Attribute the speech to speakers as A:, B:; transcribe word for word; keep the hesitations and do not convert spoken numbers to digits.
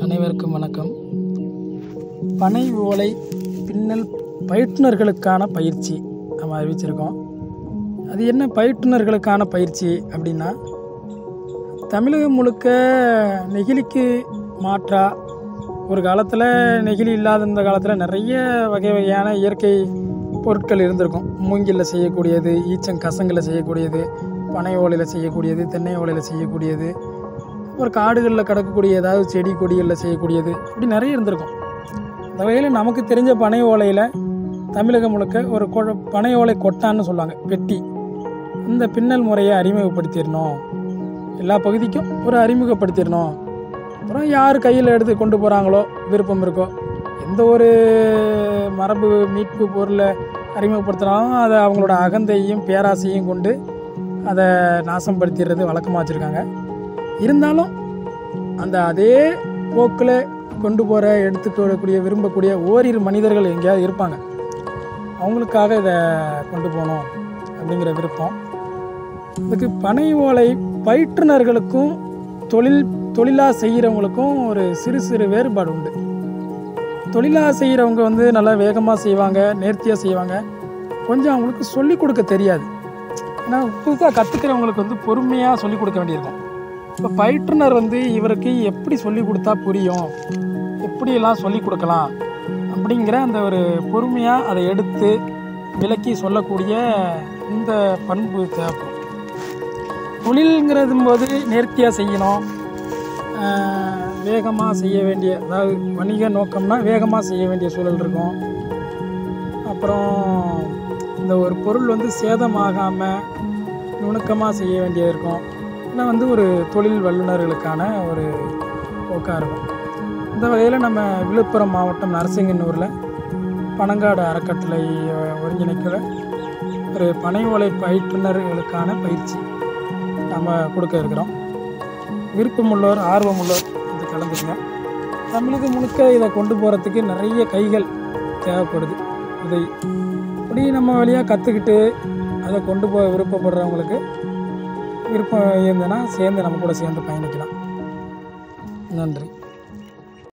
A: அனைவருக்கும் வணக்கம். பனை ஓலை பின்னல் பயிற்றுனர்களுக்கான பயிற்சி நம்ம அறிவிச்சிருக்கோம். அது என்ன பயிற்றுனர்களுக்கான பயிற்சி அப்படின்னா, தமிழகம் முழுக்க நெகிழிக்கு மாற்றா ஒரு காலத்தில் நெகிழி இல்லாத இந்த காலத்தில் நிறைய வகை வகையான இயற்கை பொருட்கள் இருந்திருக்கும். மூங்கிலில் செய்யக்கூடியது, ஈச்சங்கசங்களில் செய்யக்கூடியது, பனை ஓலையில் செய்யக்கூடியது, தென்னை ஓலையில் செய்யக்கூடியது, ஒரு காடுகளில் கிடக்கக்கூடிய ஏதாவது செடி கொடிகளில் செய்யக்கூடியது, இப்படி நிறைய இருந்திருக்கும். அந்த வகையில் நமக்கு தெரிஞ்ச பனை ஓலையில் தமிழகம் முழுக்க ஒரு கொ பனை ஓலை கொட்டான்னு சொல்லுவாங்க, பெட்டி. இந்த பின்னல் முறையை அறிமுகப்படுத்திடணும், எல்லா பகுதிக்கும் ஒரு அறிமுகப்படுத்திடணும். அப்புறம் யார் கையில் எடுத்து கொண்டு போகிறாங்களோ, விருப்பம் இருக்கோ, எந்த ஒரு மரபு மீட்பு பொருளை அறிமுகப்படுத்தினாலும் அதை அவங்களோட அகந்தையும் பேராசையும் கொண்டு அதை நாசப்படுத்திடுறது வழக்கமாக வச்சுருக்காங்க. இருந்தாலும் அந்த அதே போக்கில் கொண்டு போகிற எடுத்துட்டு வரக்கூடிய விரும்பக்கூடிய ஓரிரு மனிதர்கள் எங்கேயாவது இருப்பாங்க. அவங்களுக்காக இதை கொண்டு போகணும் அப்படிங்கிற விருப்பம். இதுக்கு பனை ஓலை பயிற்றுனர்களுக்கும் தொழில் தொழிலாக செய்கிறவங்களுக்கும் ஒரு சிறு சிறு வேறுபாடு உண்டு. தொழிலாக செய்கிறவங்க வந்து நல்லா வேகமாக செய்வாங்க, நேர்த்தியாக செய்வாங்க. கொஞ்சம் அவங்களுக்கு சொல்லிக் கொடுக்க தெரியாது. ஏன்னா புதுசாக கற்றுக்கிறவங்களுக்கு வந்து பொறுமையாக சொல்லிக் கொடுக்க வேண்டியிருக்கும். இப்போ பயிற்றுனர் வந்து இவருக்கு எப்படி சொல்லிக் கொடுத்தா புரியும், எப்படியெல்லாம் சொல்லிக் கொடுக்கலாம் அப்படிங்கிற அந்த ஒரு பொறுமையாக அதை எடுத்து விளக்கி சொல்லக்கூடிய இந்த பண்பு தேவைப்படும். தொழில்ங்கிறது போது நேர்த்தியாக செய்யணும், வேகமாக செய்ய வேண்டிய, அதாவது வணிக நோக்கம்னா வேகமாக செய்ய வேண்டிய சூழல் இருக்கும். அப்புறம் இந்த ஒரு பொருள் வந்து சேதமாகாமல் நுணுக்கமாக செய்ய வேண்டியது இருக்கும். இதெல்லாம் வந்து ஒரு தொழில் வல்லுநர்களுக்கான ஒரு போக்காக இருக்கும். இந்த வகையில் நம்ம விழுப்புரம் மாவட்டம் நரசிங்கனூரில் பனங்காடு அறக்கட்டளை ஒருங்கிணைக்கிற ஒரு பனை ஓலை பயிற்றுனர்களுக்கான பயிற்சி நம்ம கொடுக்க இருக்கிறோம். விருப்பமுள்ளோர், ஆர்வமுள்ளோர் இது கலந்துக்குங்க. தமிழகம் முழுக்க இதை கொண்டு போகிறதுக்கு நிறைய கைகள் தேவைப்படுது. இதை இப்படி நம்ம வழியாக கற்றுக்கிட்டு அதை கொண்டு போக விருப்பப்படுறவங்களுக்கு விருப்பம் இருந்ததுன்னா சேர்ந்து நம்ம கூட சேர்ந்து பயணிக்கலாம். நன்றி.